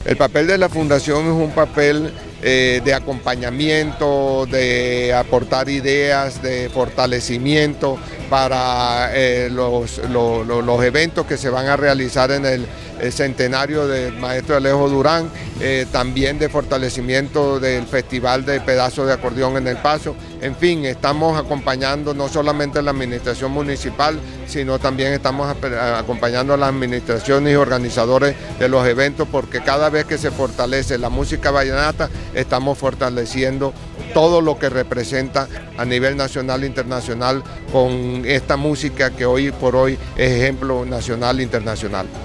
El papel de la Fundación es un papel de acompañamiento, de aportar ideas, de fortalecimiento para los eventos que se van a realizar en el centenario del maestro Alejo Durán, también de fortalecimiento del Festival de Pedazos de Acordeón en El Paso. En fin, estamos acompañando no solamente a la administración municipal, sino también estamos acompañando a las administraciones y organizadores de los eventos, porque cada vez que se fortalece la música vallenata, estamos fortaleciendo todo lo que representa a nivel nacional e internacional con esta música que hoy por hoy es ejemplo nacional e internacional.